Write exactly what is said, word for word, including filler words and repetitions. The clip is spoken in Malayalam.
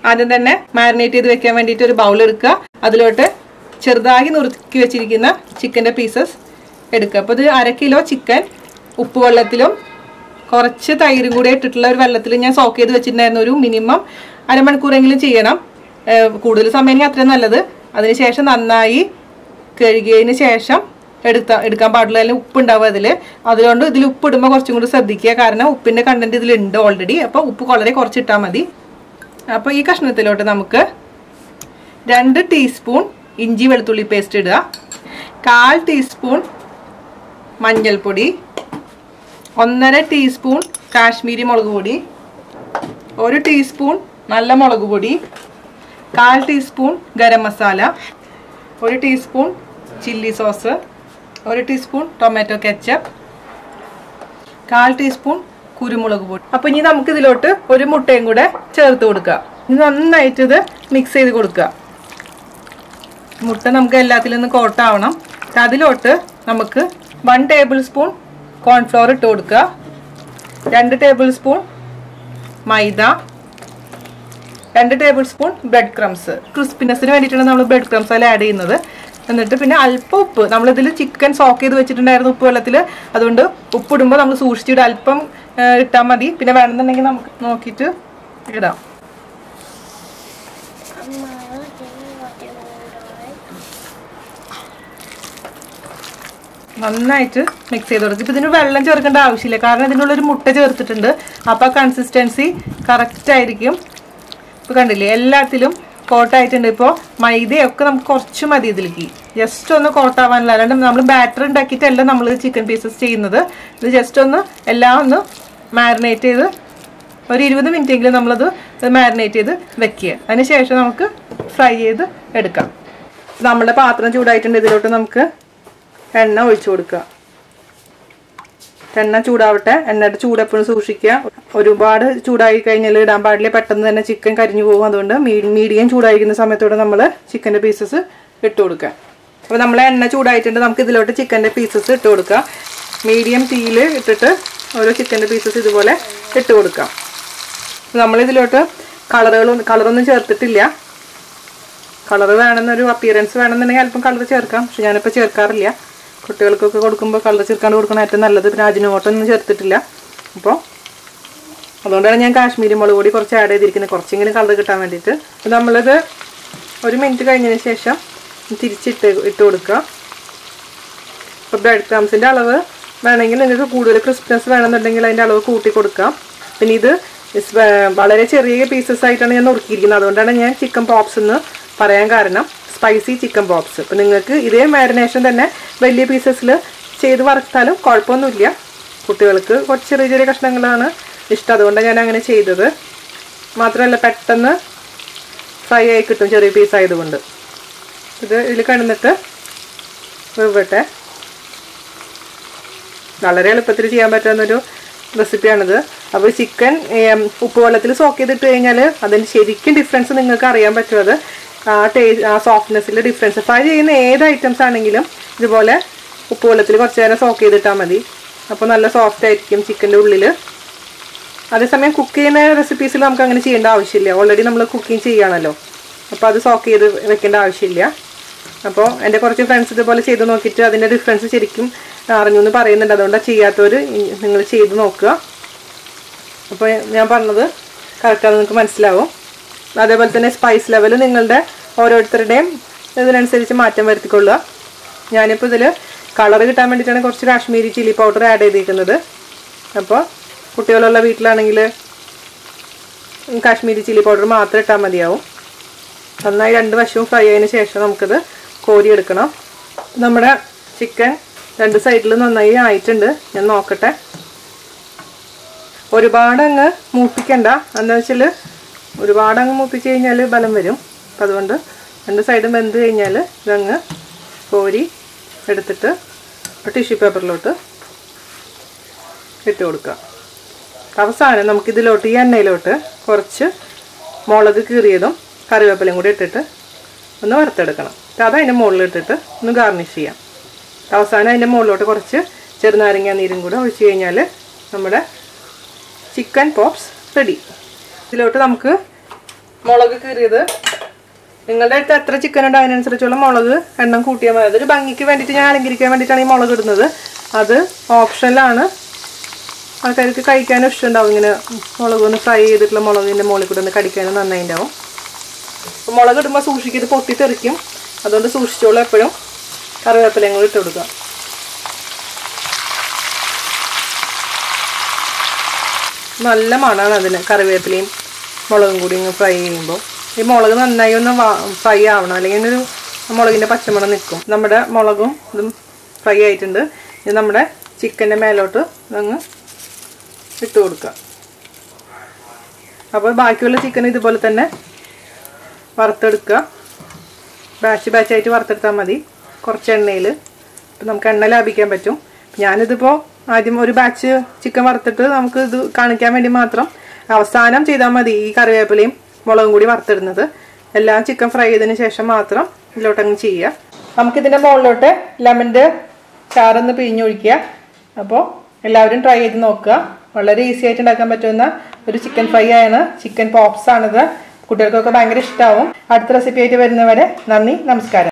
ആദ്യം തന്നെ മാരിനേറ്റ് ചെയ്ത് വെക്കാൻ വേണ്ടിയിട്ട് ഒരു ബൗൾ എടുക്കുക. അതിലോട്ട് ചെറുതായി നുറുക്കി വെച്ചിരിക്കുന്ന ചിക്കൻ്റെ പീസസ് എടുക്കുക. അപ്പോൾ ഇത് അര കിലോ ചിക്കൻ ഉപ്പ് വെള്ളത്തിലും കുറച്ച് തൈരും കൂടി ഇട്ടിട്ടുള്ള ഒരു വെള്ളത്തിൽ ഞാൻ സോക്ക് ചെയ്ത് വെച്ചിട്ടുണ്ടായിരുന്നു. ഒരു മിനിമം അരമണിക്കൂറെങ്കിലും ചെയ്യണം. കൂടുതൽ സമയം അത്രയും നല്ലത്. അതിനുശേഷം നന്നായി കഴുകിയതിന് ശേഷം എടുത്താൽ എടുക്കാൻ പാടില്ല. അല്ലെങ്കിൽ ഉപ്പുണ്ടാവും അതിൽ. അതുകൊണ്ട് ഇതിൽ ഉപ്പ് ഇടുമ്പോൾ കുറച്ചും കൂടി ശ്രദ്ധിക്കുക. കാരണം ഉപ്പിൻ്റെ കണ്ടൻറ്റ് ഇതിലുണ്ട് ഓൾറെഡി. അപ്പോൾ ഉപ്പ് വളരെ കുറച്ചിട്ടാൽ മതി. അപ്പോൾ ഈ കഷ്ണത്തിലോട്ട് നമുക്ക് രണ്ട് ടീസ്പൂൺ ഇഞ്ചി വെളുത്തുള്ളി പേസ്റ്റ് ഇടുക, കാൽ ടീസ്പൂൺ മഞ്ഞൾപ്പൊടി, ഒന്നര ടീസ്പൂൺ കാശ്മീരി മുളക് പൊടി, ഒരു ടീസ്പൂൺ നല്ല മുളക് പൊടി, കാൽ ടീസ്പൂൺ ഗരം മസാല, ഒരു ടീസ്പൂൺ ചില്ലി സോസ്, ഒരു ടീസ്പൂൺ ടൊമാറ്റോ കെച്ചപ്പ്, കാൽ ടീസ്പൂൺ കുരുമുളക് പൊടി. അപ്പോൾ ഇനി നമുക്ക് ഇതിലോട്ട് ഒരു മുട്ടയും കൂടെ ചേർത്ത് കൊടുക്കുക. ഇനി നന്നായിട്ട് ഇത് മിക്സ് ചെയ്ത് കൊടുക്കുക. മുട്ട നമുക്ക് എല്ലാത്തിലും നിന്ന് കോട്ടാവണം. അതിലോട്ട് നമുക്ക് വൺ ടേബിൾ സ്പൂൺ കോൺഫ്ലോർ ഇട്ട് കൊടുക്കുക, രണ്ട് ടേബിൾ സ്പൂൺ മൈദ, രണ്ട് ടേബിൾ സ്പൂൺ ബ്രെഡ് ക്രംസ്. ക്രിസ്പിനെസ്സിന് വേണ്ടിയിട്ടാണ് നമ്മൾ ബ്രെഡ് ക്രംസ് അതിൽ ആഡ് ചെയ്യുന്നത്. എന്നിട്ട് പിന്നെ അല്പം ഉപ്പ്, നമ്മളിതിൽ ചിക്കൻ സോക്ക് ചെയ്ത് വെച്ചിട്ടുണ്ടായിരുന്നു ഉപ്പ് വെള്ളത്തിൽ. അതുകൊണ്ട് ഉപ്പിടുമ്പോൾ നമ്മൾ സൂക്ഷിച്ചിട്ട് അല്പം ഇട്ടാൽ മതി. പിന്നെ വേണമെന്നുണ്ടെങ്കിൽ നമുക്ക് നോക്കിയിട്ട് ഇടാം. നന്നായിട്ട് മിക്സ് ചെയ്ത് കൊടുക്കും. ഇപ്പം ഇതിന് വെള്ളം ചേർക്കേണ്ട ആവശ്യമില്ല, കാരണം ഇതിനുള്ളൊരു മുട്ട ചേർത്തിട്ടുണ്ട്. അപ്പോൾ കൺസിസ്റ്റൻസി കറക്റ്റ് ആയിരിക്കും. ഇപ്പോൾ കണ്ടില്ലേ, എല്ലാത്തിലും കോട്ടായിട്ടുണ്ട്. ഇപ്പോൾ മൈദയൊക്കെ നമുക്ക് കുറച്ച് മതി ഇതിലേക്ക്, ജസ്റ്റ് ഒന്ന് കോട്ടാവാനില്ല. അല്ലാണ്ട് നമ്മൾ ബാറ്റർ ഉണ്ടാക്കിയിട്ടല്ല നമ്മൾ ചിക്കൻ പീസസ് ചെയ്യുന്നത്. ഇത് ജസ്റ്റ് ഒന്ന് എല്ലാം ഒന്ന് മാരിനേറ്റ് ചെയ്ത് ഒരു ഇരുപത് മിനിറ്റ് എങ്കിലും നമ്മളത് മാരിനേറ്റ് ചെയ്ത് വെക്കുക. അതിന് ശേഷം നമുക്ക് ഫ്രൈ ചെയ്ത് എടുക്കാം. നമ്മുടെ പാത്രം ചൂടായിട്ടുണ്ട്. ഇതിലോട്ട് നമുക്ക് എണ്ണ ഒഴിച്ചു കൊടുക്കുക. എണ്ണ ചൂടാവട്ടെ. എണ്ണയുടെ ചൂട് എപ്പോഴും സൂക്ഷിക്കുക. ഒരുപാട് ചൂടായി കഴിഞ്ഞാൽ ഇടാൻ പാടില്ല, പെട്ടെന്ന് തന്നെ ചിക്കൻ കരിഞ്ഞു പോകും. അതുകൊണ്ട് മീഡിയം ചൂടായിരിക്കുന്ന സമയത്തോടെ നമ്മൾ ചിക്കൻ്റെ പീസസ് ഇട്ട് കൊടുക്കുക. അപ്പോൾ നമ്മളെ എണ്ണ ചൂടായിട്ടുണ്ട്. നമുക്ക് ഇതിലോട്ട് ചിക്കൻ്റെ പീസസ് ഇട്ട് കൊടുക്കുക. മീഡിയം തീയിൽ ഇട്ടിട്ട് ഓരോ ചിക്കൻ്റെ പീസസ് ഇതുപോലെ ഇട്ട് കൊടുക്കാം. നമ്മളിതിലോട്ട് കളറുകളൊന്നും കളറൊന്നും ചേർത്തിട്ടില്ല. കളർ വേണമെന്നൊരു അപ്പിയറൻസ് വേണമെന്നുണ്ടെങ്കിൽ അല്പം കളർ ചേർക്കാം. പക്ഷെ ഞാനിപ്പോൾ ചേർക്കാറില്ല. കുട്ടികൾക്കൊക്കെ കൊടുക്കുമ്പോൾ കളർ ചേർക്കാണ്ട് കൊടുക്കണം ഏറ്റവും നല്ലത്. പിന്നെ അജിനോമോട്ടോ ഒന്നും ചേർത്തിട്ടില്ല. അപ്പോൾ അതുകൊണ്ടാണ് ഞാൻ കാശ്മീരി മുളക് പൊടി കുറച്ച് ആഡ് ചെയ്തിരിക്കുന്നത്, കുറച്ചെങ്കിലും കളർ കിട്ടാൻ വേണ്ടിയിട്ട്. അപ്പോൾ നമ്മളിത് ഒരു മിനിറ്റ് കഴിഞ്ഞതിന് ശേഷം തിരിച്ചിട്ട് ഇട്ട് കൊടുക്കുക. അപ്പോൾ ബ്രെഡ് ക്രംസിൻ്റെ അളവ് വേണമെങ്കിൽ നിങ്ങൾക്ക് കൂടുതൽ ക്രിസ്പിനെസ് വേണമെന്നുണ്ടെങ്കിൽ അതിൻ്റെ അളവ് കൂട്ടി കൊടുക്കാം. പിന്നെ ഇത് വളരെ ചെറിയ പീസസ് ആയിട്ടാണ് ഞാൻ നുറുക്കിയിരിക്കുന്നത്. അതുകൊണ്ടാണ് ഞാൻ ചിക്കൻ പോപ്സ് എന്ന് പറയാൻ കാരണം, സ്പൈസി ചിക്കൻ പോപ്സ്. അപ്പോൾ നിങ്ങൾക്ക് ഇതേ മാരിനേഷൻ തന്നെ വലിയ പീസസിൽ ചെയ്ത് വറുത്താലും കുഴപ്പമൊന്നുമില്ല. കുട്ടികൾക്ക് കുറച്ച് ചെറിയ ചെറിയ കഷ്ണങ്ങളാണ് ഇഷ്ടം, അതുകൊണ്ടാണ് ഞാൻ അങ്ങനെ ചെയ്തത്. മാത്രമല്ല പെട്ടെന്ന് ഫ്രൈ ആയി കിട്ടും ചെറിയ പീസ് ആയതുകൊണ്ട്. ഇത് ഇതിൽ കിടന്നിട്ട് വെവട്ടെ. വളരെ എളുപ്പത്തിൽ ചെയ്യാൻ പറ്റുന്നൊരു റെസിപ്പിയാണിത്. അപ്പോൾ ചിക്കൻ ഉപ്പ് വെള്ളത്തിൽ സോക്ക് ചെയ്തിട്ട് കഴിഞ്ഞാൽ അതിന് ശരിക്കും ഡിഫറൻസ് നിങ്ങൾക്ക് അറിയാൻ പറ്റും. അത് ആ ടേസ്റ്റ് ആ സോഫ്റ്റ്നെസ്സിൻ്റെ ഡിഫറൻസ്. ഫ്രൈ ചെയ്യുന്ന ഏത് ഐറ്റംസ് ആണെങ്കിലും ഇതുപോലെ ഉപ്പ് വെള്ളത്തിൽ കുറച്ച് നേരം സോക്ക് ചെയ്തിട്ടാൽ മതി. അപ്പോൾ നല്ല സോഫ്റ്റ് ആയിരിക്കും ചിക്കൻ്റെ ഉള്ളിൽ. അതേസമയം കുക്ക് ചെയ്യുന്ന റെസിപ്പീസിൽ നമുക്ക് അങ്ങനെ ചെയ്യേണ്ട ആവശ്യമില്ല. ഓൾറെഡി നമ്മൾ കുക്കിംഗ് ചെയ്യുകയാണല്ലോ. അപ്പോൾ അത് സോക്ക് ചെയ്ത് വെക്കേണ്ട ആവശ്യമില്ല. അപ്പോൾ എൻ്റെ കുറച്ച് ഫ്രണ്ട്സ് ഇതുപോലെ ചെയ്ത് നോക്കിയിട്ട് അതിൻ്റെ ഡിഫറൻസ് ശരിക്കും അറിഞ്ഞു എന്ന് പറയുന്നുണ്ട്. അതുകൊണ്ടാണ് ചെയ്യാത്തവർ നിങ്ങൾ ചെയ്ത് നോക്കുക. അപ്പോൾ ഞാൻ പറഞ്ഞത് കറക്റ്റാണ്, നിങ്ങൾക്ക് മനസ്സിലാവും. അതേപോലെ തന്നെ സ്പൈസ് ലെവൽ നിങ്ങളുടെ ഓരോരുത്തരുടെയും ഇതിനനുസരിച്ച് മാറ്റം വരുത്തിക്കൊള്ളുക. ഞാനിപ്പോൾ ഇതിൽ കളർ കിട്ടാൻ വേണ്ടിയിട്ടാണ് കുറച്ച് കാശ്മീരി ചില്ലി പൗഡർ ആഡ് ചെയ്തിരിക്കുന്നത്. അപ്പോൾ കുട്ടികളുള്ള വീട്ടിലാണെങ്കിൽ കാശ്മീരി ചില്ലി പൗഡർ മാത്രം ഇട്ടാൽ മതിയാവും. നന്നായി രണ്ട് വശവും ഫ്രൈ ആയതിനു ശേഷം നമുക്കിത് കോരിയെടുക്കണം. നമ്മുടെ ചിക്കൻ രണ്ട് സൈഡിൽ നന്നായി ആയിട്ടുണ്ട്. ഞാൻ നോക്കട്ടെ. ഒരുപാട് അങ്ങ് മൂപ്പിക്കണ്ട, എന്താ വെച്ചാൽ ഒരുപാട് അങ്ങ് മൂപ്പിച്ച് കഴിഞ്ഞാൽ ബലം വരും. അപ്പം അതുകൊണ്ട് രണ്ട് സൈഡും വെന്ത് കഴിഞ്ഞാൽ ഇതങ്ങ് കോരി എടുത്തിട്ട് ടിഷ്യൂ പേപ്പറിലോട്ട് ഇട്ട് കൊടുക്കുക. അവസാനം നമുക്കിതിലോട്ട് ഈ എണ്ണയിലോട്ട് കുറച്ച് മുളക് കീറിയതും കറിവേപ്പിലയും കൂടി ഇട്ടിട്ട് ഒന്ന് വറുത്തെടുക്കണം. അത് അതിൻ്റെ മുകളിലിട്ടിട്ട് ഒന്ന് ഗാർണിഷ് ചെയ്യാം. അവസാനം അതിൻ്റെ മുകളിലോട്ട് കുറച്ച് ചെറുനാരങ്ങ നീരും കൂടെ ഒഴിച്ച് കഴിഞ്ഞാൽ നമ്മുടെ ചിക്കൻ പോപ്സ് റെഡി. ഇതിലോട്ട് നമുക്ക് മുളക് കീറിയത്. നിങ്ങളുടെ അടുത്ത് എത്ര ചിക്കൻ ഉണ്ട് അതിനനുസരിച്ചുള്ള മുളക് എണ്ണം കൂട്ടിയാൽ മതി. അതൊരു ഭംഗിക്ക് വേണ്ടിയിട്ട് ഞാൻ അലങ്കരിക്കാൻ വേണ്ടിയിട്ടാണ് ഈ മുളക് ഇടുന്നത്. അത് ഓപ്ഷനിലാണ്. ആൾക്കാർക്ക് കഴിക്കാനും ഇഷ്ടമുണ്ടാവും ഇങ്ങനെ മുളക് ഒന്ന് ഫ്രൈ ചെയ്തിട്ടുള്ള മുളകിൻ്റെ മുകളിൽ കൂടെ ഒന്ന് കടിക്കാനും നന്നായി ഉണ്ടാവും. അപ്പോൾ മുളക് ഇടുമ്പോൾ സൂക്ഷിക്കത് പൊട്ടിത്തെറിക്കും. അതുകൊണ്ട് സൂക്ഷിച്ചോളൂ എപ്പോഴും. കറിവേപ്പിലയും കൂടി ഇട്ട് കൊടുക്കുക. നല്ല മണമാണ് അതിന്, കറിവേപ്പിലയും മുളകും കൂടി ഇങ്ങനെ ഫ്രൈ ചെയ്യുമ്പോൾ. ഈ മുളക് നന്നായി ഒന്ന് ഫ്രൈ ആവണം, അല്ലെങ്കിൽ ഒരു മുളകിൻ്റെ പച്ചമണം നിൽക്കും. നമ്മുടെ മുളകും ഇതും ഫ്രൈ ആയിട്ടുണ്ട്. ഇത് നമ്മുടെ ചിക്കൻ്റെ മേലോട്ട് അങ്ങ് ഇട്ട് കൊടുക്കുക. അപ്പോൾ ബാക്കിയുള്ള ചിക്കൻ ഇതുപോലെ തന്നെ വറുത്തെടുക്കുക. ബാച്ച് ബാച്ചായിട്ട് വറുത്തെടുത്താൽ മതി കുറച്ച് എണ്ണയിൽ. അപ്പം നമുക്ക് എണ്ണ ലാഭിക്കാൻ പറ്റും. ഞാനിതിപ്പോൾ ആദ്യം ഒരു ബാച്ച് ചിക്കൻ വറുത്തിട്ട് നമുക്ക് ഇത് കാണിക്കാൻ വേണ്ടി മാത്രം അവസാനം ചെയ്താൽ മതി ഈ കറിവേപ്പിലയും മുളകും കൂടി വറുത്തിടുന്നത്. എല്ലാം ചിക്കൻ ഫ്രൈ ചെയ്തതിന് ശേഷം മാത്രം ഇതിലോട്ടങ്ങ് ചെയ്യുക. നമുക്കിതിൻ്റെ മുകളിലോട്ട് ലെമൻ്റെ ചാറൊന്ന് പിഴിഞ്ഞൊഴിക്കുക. അപ്പോൾ എല്ലാവരും ട്രൈ ചെയ്ത് നോക്കുക. വളരെ ഈസി ആയിട്ട് ഉണ്ടാക്കാൻ പറ്റുന്ന ഒരു ചിക്കൻ ഫ്രൈ ആണ്. ചിക്കൻ പോപ്സ് ആണിത്. കുട്ടികൾക്കൊക്കെ ഭയങ്കര ഇഷ്ടമാവും. അടുത്ത റെസിപ്പി ആയിട്ട് വരുന്നവരെ നന്ദി, നമസ്കാരം.